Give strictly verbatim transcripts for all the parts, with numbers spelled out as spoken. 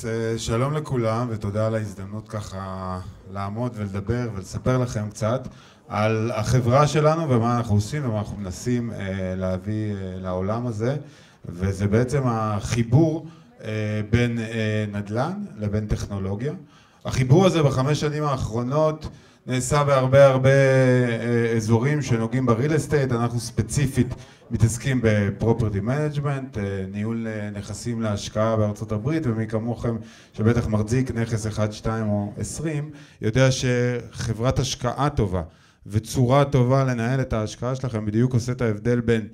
אז שלום לכולם ותודה על ההזדמנות ככה לעמוד ולדבר ולספר לכם קצת על החברה שלנו ומה אנחנו עושים ומה אנחנו מנסים להביא לעולם הזה, וזה בעצם החיבור בין נדל"ן לבין טכנולוגיה. החיבור הזה בחמש שנים האחרונות נעשה בהרבה הרבה אזורים שנוגעים בריל אסטייט. אנחנו ספציפית מתעסקים בפרופרטי מנג'מנט, ניהול נכסים להשקעה בארצות הברית, ומי כמוכם שבטח מחזיק נכס אחד, שתיים או עשרים, יודע שחברת השקעה טובה וצורה טובה לנהל את ההשקעה שלכם בדיוק עושה את ההבדל בין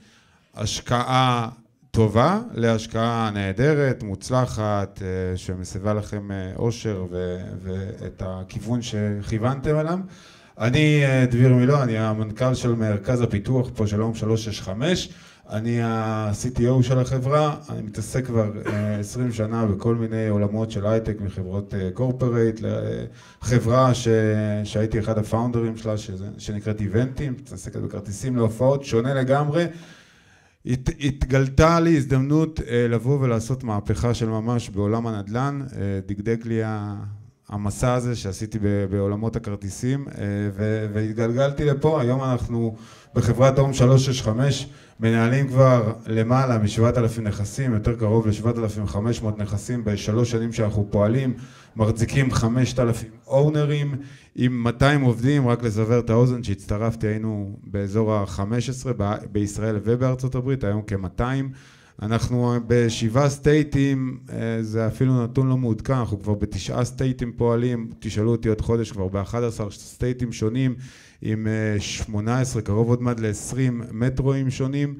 השקעה טובה להשקעה נהדרת, מוצלחת, שמסבה לכם אושר ואת הכיוון שכיוונתם אליו. אני דביר מילו, אני המנכ"ל של מרכז הפיתוח פה שלום שלוש שש חמש, אני ה-סי טי או של החברה, אני מתעסק כבר עשרים שנה בכל מיני עולמות של הייטק מחברות קורפרייט, חברה ש... שהייתי אחד הפאונדרים שלה שזה... שנקראת איבנטים, מתעסקת בכרטיסים להופעות, שונה לגמרי. הת... התגלתה לי הזדמנות לבוא ולעשות מהפכה של ממש בעולם הנדל"ן, דגדג לי ה... המסע הזה שעשיתי בעולמות הכרטיסים, והתגלגלתי לפה. היום אנחנו בחברת הום שלוש שש חמש מנהלים כבר למעלה מ-שבעת אלפים נכסים, יותר קרוב ל-שבעת אלפים וחמש מאות נכסים בשלוש שנים שאנחנו פועלים, מחזיקים חמשת אלפים אונרים עם מאתיים עובדים. רק לסבר את האוזן שהצטרפתי היינו באזור ה-חמש עשרה בישראל ובארצות הברית, היום כ-מאתיים. אנחנו בשבעה סטייטים, זה אפילו נתון לא מעודכן, אנחנו כבר בתשעה סטייטים פועלים, תשאלו אותי עוד חודש, כבר ב-אחד עשר סטייטים שונים, עם שמונה עשרה, קרוב עוד מעט ל-עשרים מטרואים שונים,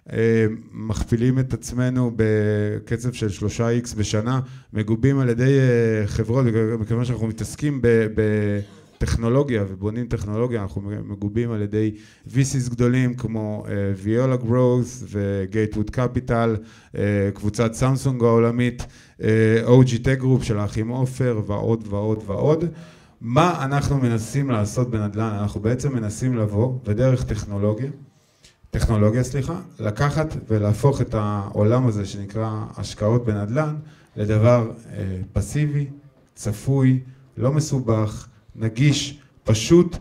מכפילים את עצמנו בקצב של שלושה איקס בשנה, מגובים על ידי חברות, מכיוון שאנחנו מתעסקים ב... ב טכנולוגיה ובונים טכנולוגיה, אנחנו מגובים על ידי וי סי'ס גדולים כמו ויולה גרוס וגייטווד קפיטל, קבוצת סמסונג העולמית, או ג'י טק גרופ של האחים עופר ועוד ועוד ועוד. מה אנחנו מנסים לעשות בנדל"ן? אנחנו בעצם מנסים לבוא ודרך טכנולוגיה, טכנולוגיה סליחה, לקחת ולהפוך את העולם הזה שנקרא השקעות בנדל"ן לדבר פסיבי, צפוי, לא מסובך, נגיש, פשוט,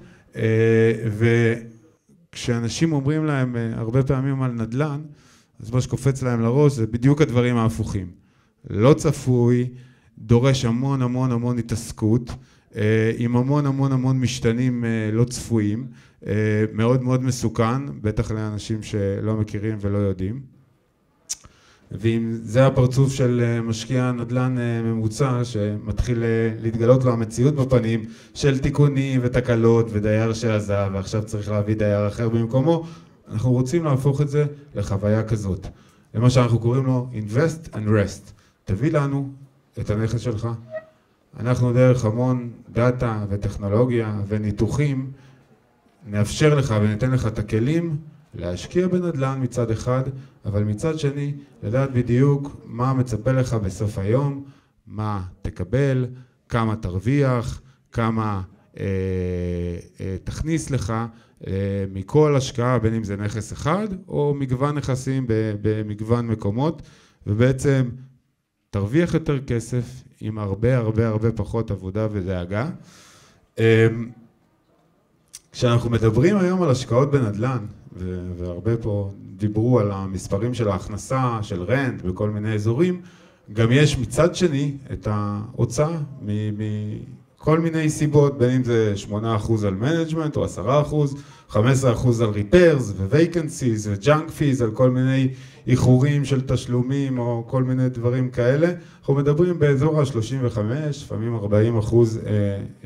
וכשאנשים אומרים להם הרבה פעמים על נדל"ן, אז מה שקופץ להם לראש זה בדיוק הדברים ההפוכים. לא צפוי, דורש המון המון המון התעסקות, עם המון המון המון משתנים לא צפויים, מאוד מאוד מסוכן, בטח לאנשים שלא מכירים ולא יודעים. ואם זה הפרצוף של משקיע נדל"ן ממוצע שמתחיל להתגלות לו המציאות בפנים של תיקונים ותקלות ודייר שעזב ועכשיו צריך להביא דייר אחר במקומו, אנחנו רוצים להפוך את זה לחוויה כזאת. למה שאנחנו קוראים לו invest and rest. תביא לנו את הנכס שלך. אנחנו דרך המון דאטה וטכנולוגיה וניתוחים נאפשר לך וניתן לך את הכלים להשקיע בנדל"ן מצד אחד, אבל מצד שני, לדעת בדיוק מה מצפה לך בסוף היום, מה תקבל, כמה תרוויח, כמה אה, אה, תכניס לך אה, מכל השקעה, בין אם זה נכס אחד, או מגוון נכסים במגוון מקומות, ובעצם תרוויח יותר כסף עם הרבה הרבה הרבה פחות עבודה ודאגה. אה, כשאנחנו מדברים היום על השקעות בנדל"ן, והרבה פה דיברו על המספרים של ההכנסה, של רנט, בכל מיני אזורים, גם יש מצד שני את ההוצאה מכל מיני סיבות, בין אם זה שמונה אחוז על מנג'מנט או עשרה אחוז, חמישה עשר אחוז על ריפיירס ווייקנסיז וג'אנק פיז, על כל מיני איחורים של תשלומים או כל מיני דברים כאלה. אנחנו מדברים באזור ה-שלושים וחמש, לפעמים ארבעים אחוז אה, אה,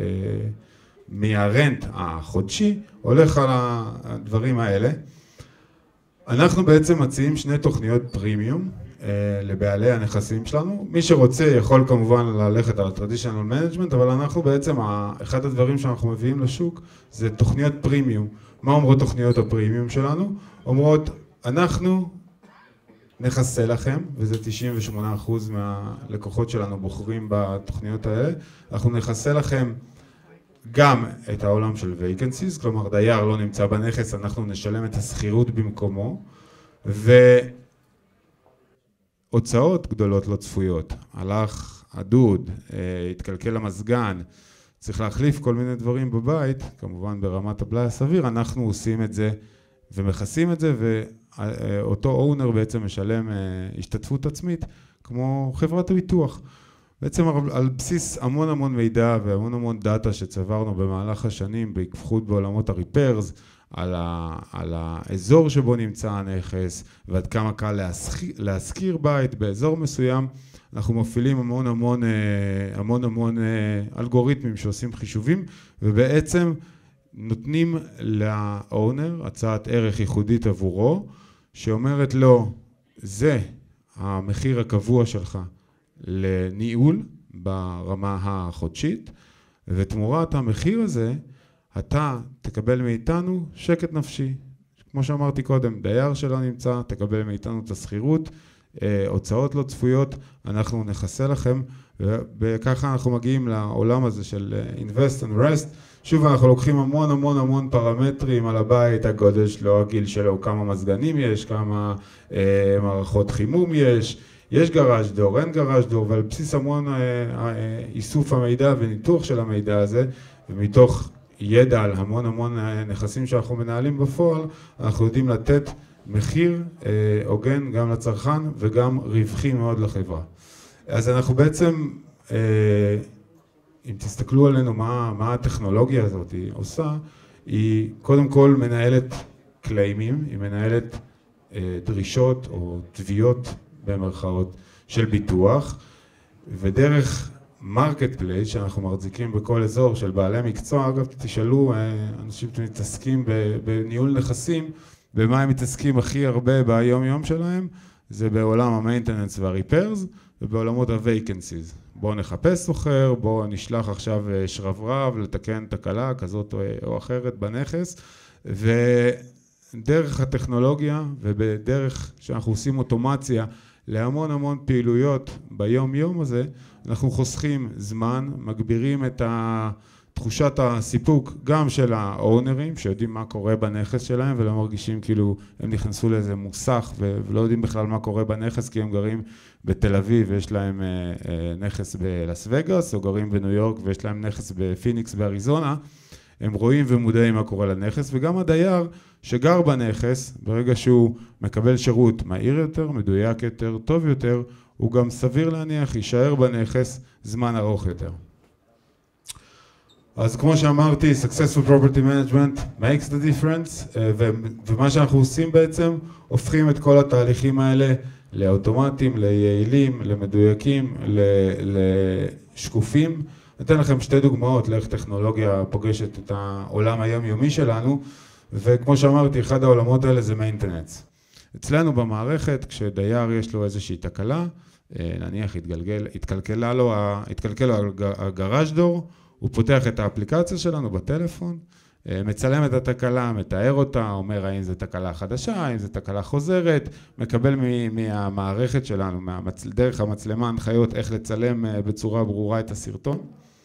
מהרנט החודשי, הולך על הדברים האלה. אנחנו בעצם מציעים שני תוכניות פרימיום אה, לבעלי הנכסים שלנו. מי שרוצה יכול כמובן ללכת על ה-Traditional Management, אבל אנחנו בעצם, אחד הדברים שאנחנו מביאים לשוק זה תוכניות פרימיום. מה אומרות תוכניות הפרימיום שלנו? אומרות, אנחנו נכסה לכם, וזה תשעים ושמונה אחוז מהלקוחות שלנו בוחרים בתוכניות האלה, אנחנו נכסה לכם גם את העולם של vacancies, כלומר דייר לא נמצא בנכס, אנחנו נשלם את השכירות במקומו, הוצאות גדולות לא צפויות, הלך הדוד, התקלקל המזגן, צריך להחליף כל מיני דברים בבית, כמובן ברמת הבלאי הסביר, אנחנו עושים את זה ומכסים את זה, ואותו אונר בעצם משלם השתתפות עצמית, כמו חברת הביטוח. בעצם על בסיס המון המון מידע והמון המון דאטה שצברנו במהלך השנים, בהתפתחות בעולמות הריפרס, על, ה, על האזור שבו נמצא הנכס, ועד כמה קל להשכיר, להשכיר בית באזור מסוים, אנחנו מפעילים המון המון, המון המון אלגוריתמים שעושים חישובים, ובעצם נותנים לאונר הצעת ערך ייחודית עבורו, שאומרת לו, זה המחיר הקבוע שלך לניהול ברמה החודשית, ותמורת המחיר הזה, אתה תקבל מאיתנו שקט נפשי. כמו שאמרתי קודם, דייר שלא נמצא, תקבל מאיתנו את השכירות, הוצאות לא צפויות, אנחנו נכסה לכם, וככה אנחנו מגיעים לעולם הזה של invest and rest. שוב, אנחנו לוקחים המון המון המון פרמטרים על הבית, הגודל שלו, הגיל שלו, כמה מזגנים יש, כמה אה, מערכות חימום יש, יש גראז' דור, אין גראז' דור, ועל בסיס המון אה, אה, איסוף המידע וניתוח של המידע הזה, ומתוך ידע על המון המון נכסים שאנחנו מנהלים בפועל, אנחנו יודעים לתת מחיר הוגן גם לצרכן וגם רווחי מאוד לחברה. אז אנחנו בעצם, אם תסתכלו עלינו מה, מה הטכנולוגיה הזאת היא עושה, היא קודם כל מנהלת קליימים, היא מנהלת דרישות או תביעות במרכאות של ביטוח, ודרך מרקט פלייס שאנחנו מחזיקים בכל אזור של בעלי מקצוע, אגב תשאלו אנשים שמתעסקים בניהול נכסים, במה הם מתעסקים הכי הרבה ביום יום שלהם, זה בעולם המיינטננס והריפרס ובעולמות הווייקנסיז. בואו נחפש סוחר, בואו נשלח עכשיו שרברב לתקן תקלה כזאת או אחרת בנכס, ודרך הטכנולוגיה ובדרך שאנחנו עושים אוטומציה להמון המון פעילויות ביום יום הזה, אנחנו חוסכים זמן, מגבירים את תחושת הסיפוק גם של האונרים שיודעים מה קורה בנכס שלהם ולא מרגישים כאילו הם נכנסו לאיזה מוסך ולא יודעים בכלל מה קורה בנכס כי הם גרים בתל אביב ויש להם נכס בלאס וגאס או גרים בניו יורק ויש להם נכס בפיניקס באריזונה, הם רואים ומודעים מה קורה לנכס, וגם הדייר שגר בנכס, ברגע שהוא מקבל שירות מהיר יותר, מדויק יותר, טוב יותר, הוא גם סביר להניח, יישאר בנכס זמן ארוך יותר. אז כמו שאמרתי, Successful Property Management makes the difference, ומה שאנחנו עושים בעצם, הופכים את כל התהליכים האלה לאוטומטיים, ליעילים, למדויקים, לשקופים. נתן לכם שתי דוגמאות לאיך טכנולוגיה פוגשת את העולם היומיומי שלנו, וכמו שאמרתי, אחד העולמות האלה זה maintenance. אצלנו במערכת, כשדייר יש לו איזושהי תקלה, נניח התגלגל, התקלקלה לו, התקלקל לו הגראז' דור, הוא פותח את האפליקציה שלנו בטלפון, מצלם את התקלה, מתאר אותה, אומר האם זו תקלה חדשה, האם זו תקלה חוזרת, מקבל מהמערכת שלנו, דרך המצלמה, הנחיות איך לצלם בצורה ברורה את הסרטון.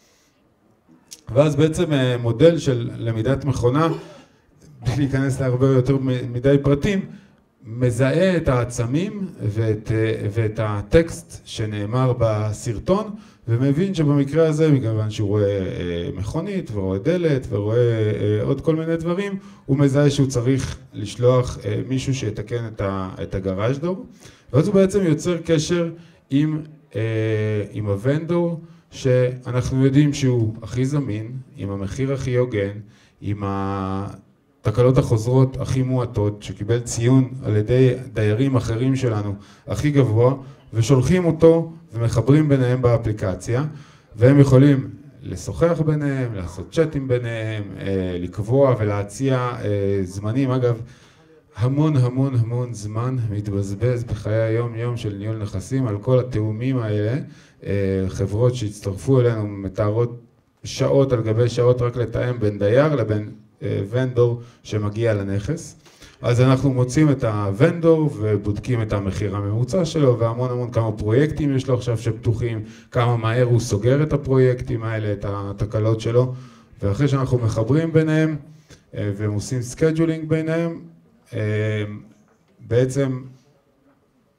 ואז בעצם מודל של למידת מכונה, בלי להיכנס להרבה יותר מדי פרטים, מזהה את העצמים ואת, ואת הטקסט שנאמר בסרטון, ומבין שבמקרה הזה, מכיוון שהוא רואה מכונית ורואה דלת ורואה עוד כל מיני דברים, הוא מזהה שהוא צריך לשלוח מישהו שיתקן את הגראז' דור, ואז הוא בעצם יוצר קשר עם, עם הוונדור, שאנחנו יודעים שהוא הכי זמין, עם המחיר הכי הוגן, עם התקלות החוזרות הכי מועטות, שקיבל ציון על ידי דיירים אחרים שלנו הכי גבוה, ושולחים אותו ומחברים ביניהם באפליקציה, והם יכולים לשוחח ביניהם, לעשות צ'אטים ביניהם, לקבוע ולהציע זמנים. אגב, המון המון המון זמן מתבזבז בחיי היום יום של ניהול נכסים על כל התאומים האלה. חברות שהצטרפו אלינו מתארות שעות על גבי שעות רק לתאם בין דייר לבין ונדור שמגיע לנכס. אז אנחנו מוצאים את הוונדור ובודקים את המחיר הממוצע שלו, והמון המון כמה פרויקטים יש לו עכשיו שפתוחים, כמה מהר הוא סוגר את הפרויקטים האלה, את התקלות שלו, ואחרי שאנחנו מחברים ביניהם והם עושים סקייג'ולינג ביניהם, בעצם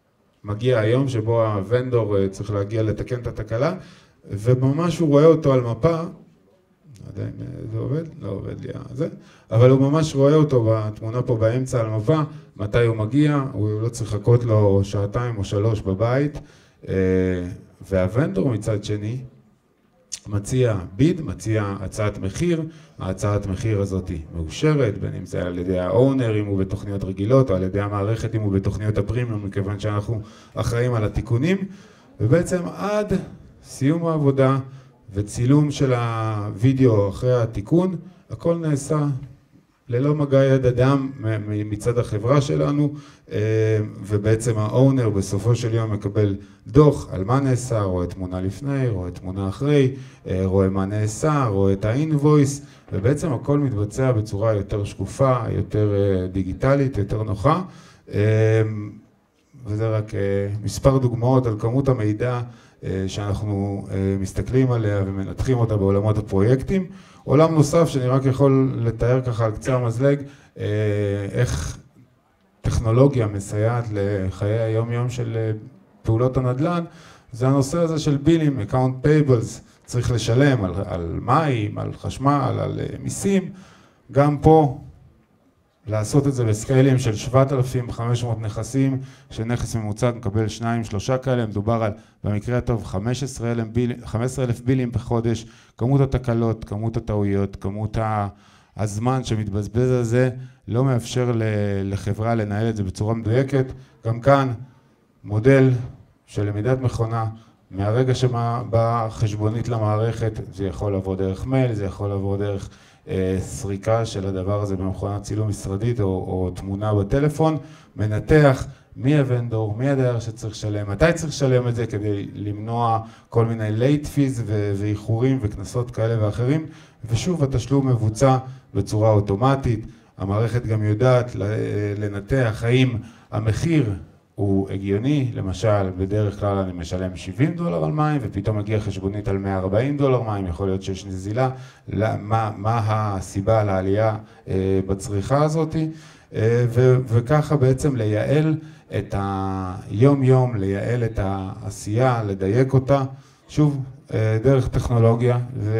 מגיע היום שבו הוונדור צריך להגיע לתקן את התקלה, וממש הוא רואה אותו על מפה, לא יודע אם זה עובד, לא עובד לי זה, אבל הוא ממש רואה אותו בתמונה פה באמצע על מפה, מתי הוא מגיע, הוא לא צריך לחכות לו שעתיים או שלוש בבית, והוונדור מצד שני מציע ביד, מציע הצעת מחיר, ההצעת מחיר הזאת מאושרת, בין אם זה על ידי האונר, אם הוא בתוכניות רגילות, או על ידי המערכת, אם הוא בתוכניות הפרימיום, מכיוון שאנחנו אחראים על התיקונים, ובעצם עד סיום העבודה וצילום של הוידאו אחרי התיקון, הכל נעשה ללא מגע יד אדם מצד החברה שלנו, ובעצם האונר בסופו של יום מקבל דוח על מה נעשה, רואה תמונה לפני, רואה תמונה אחרי, רואה מה נעשה, רואה את האינבויס, ובעצם הכל מתבצע בצורה יותר שקופה, יותר דיגיטלית, יותר נוחה, וזה רק מספר דוגמאות על כמות המידע שאנחנו מסתכלים עליה ומנתחים אותה בעולמות הפרויקטים. עולם נוסף שאני רק יכול לתאר ככה על קצה המזלג, איך טכנולוגיה מסייעת לחיי היום-יום של פעולות הנדל"ן, זה הנושא הזה של בילים, account payables, צריך לשלם על, על מים, על חשמל, על מיסים, גם פה לעשות את זה בסקיילים של שבעת אלפים וחמש מאות נכסים, שנכס ממוצע מקבל שניים, שלושה כאלה, מדובר על, במקרה הטוב, חמישה עשר אלף בילים בחודש, כמות התקלות, כמות הטעויות, כמות הזמן שמתבזבז על זה, לא מאפשר לחברה לנהל את זה בצורה מדויקת. גם כאן מודל של למידת מכונה, מהרגע שבאה חשבונית למערכת, זה יכול לעבור דרך מייל, זה יכול לעבור דרך סריקה של הדבר הזה במכונת צילום משרדית או, או תמונה בטלפון, מנתח מי הוונדור, מי הדייר שצריך לשלם, מתי צריך לשלם את זה כדי למנוע כל מיני late fees ואיחורים וכנסות כאלה ואחרים, ושוב התשלום מבוצע בצורה אוטומטית. המערכת גם יודעת לנתח האם המחיר הוא הגיוני, למשל בדרך כלל אני משלם שבעים דולר על מים ופתאום מגיע חשבונית על מאה וארבעים דולר מים, יכול להיות שיש נזילה, מה, מה הסיבה לעלייה אה, בצריכה הזאת, אה, ו, וככה בעצם לייעל את היום יום, לייעל את העשייה, לדייק אותה, שוב אה, דרך טכנולוגיה, ו,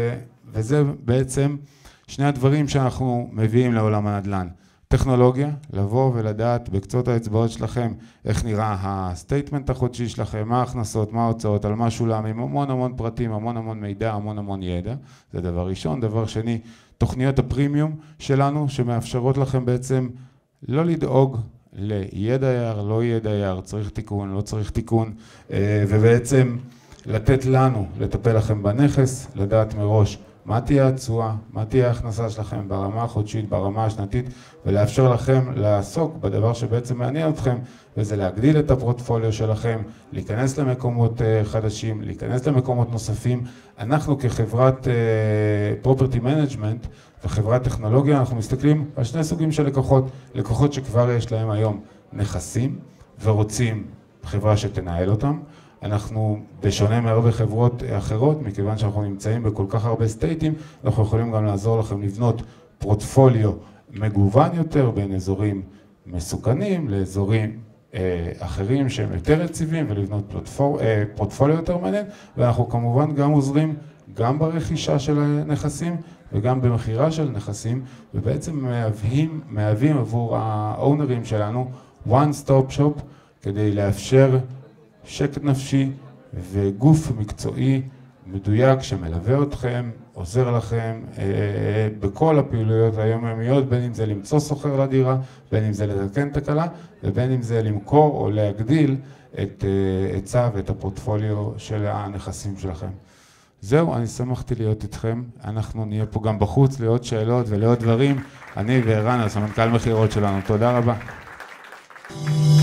וזה בעצם שני הדברים שאנחנו מביאים לעולם הנדל"ן. טכנולוגיה, לבוא ולדעת בקצות האצבעות שלכם איך נראה הסטייטמנט החודשי שלכם, מה ההכנסות, מה ההוצאות, על מה שולם, עם המון המון פרטים, המון המון מידע, המון המון ידע. זה דבר ראשון. דבר שני, תוכניות הפרימיום שלנו שמאפשרות לכם בעצם לא לדאוג ליהיה דייר, לא יהיה דייר, צריך תיקון, לא צריך תיקון, ובעצם לתת לנו לטפל לכם בנכס, לדעת מראש מה תהיה התשואה, מה תהיה ההכנסה שלכם ברמה החודשית, ברמה השנתית, ולאפשר לכם לעסוק בדבר שבעצם מעניין אתכם, וזה להגדיל את הפורטפוליו שלכם, להיכנס למקומות חדשים, להיכנס למקומות נוספים. אנחנו כחברת property management וחברת טכנולוגיה, אנחנו מסתכלים על שני סוגים של לקוחות, לקוחות שכבר יש להם היום נכסים ורוצים חברה שתנהל אותם. אנחנו, בשונה מהרבה חברות אחרות, מכיוון שאנחנו נמצאים בכל כך הרבה סטייטים, אנחנו יכולים גם לעזור לכם לבנות פורטפוליו מגוון יותר בין אזורים מסוכנים לאזורים אה, אחרים שהם יותר יציבים, ולבנות פלטפור, אה, פורטפוליו יותר מעניין, ואנחנו כמובן גם עוזרים גם ברכישה של הנכסים וגם במחירה של נכסים, ובעצם מהווים, מהווים עבור האונרים שלנו one stop shop כדי לאפשר שקט נפשי וגוף מקצועי מדויק שמלווה אתכם, עוזר לכם אה, בכל הפעילויות היומיומיות, בין אם זה למצוא סוחר לדירה, בין אם זה לתקן תקלה, ובין אם זה למכור או להגדיל את היצע ואת הפורטפוליו של הנכסים שלכם. זהו, אני שמחתי להיות איתכם, אנחנו נהיה פה גם בחוץ לעוד שאלות ולעוד דברים, אני וערן, הסמנכ"ל מכירות שלנו, תודה רבה.